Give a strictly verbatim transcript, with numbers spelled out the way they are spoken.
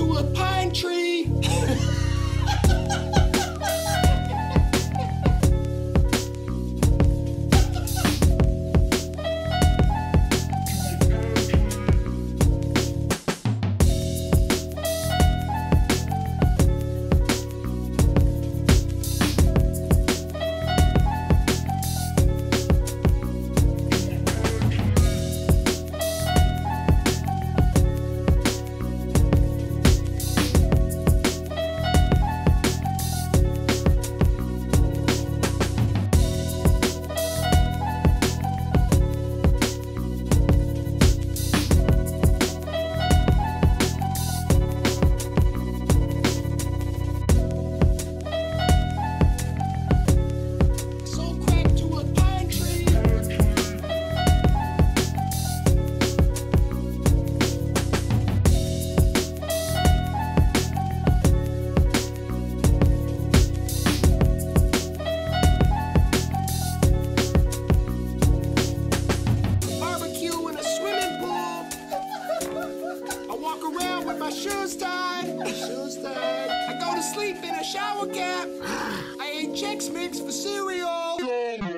to a pine tree. Shoes tied, shoes tied. I go to sleep in a shower cap. I ate Chex Mix for cereal.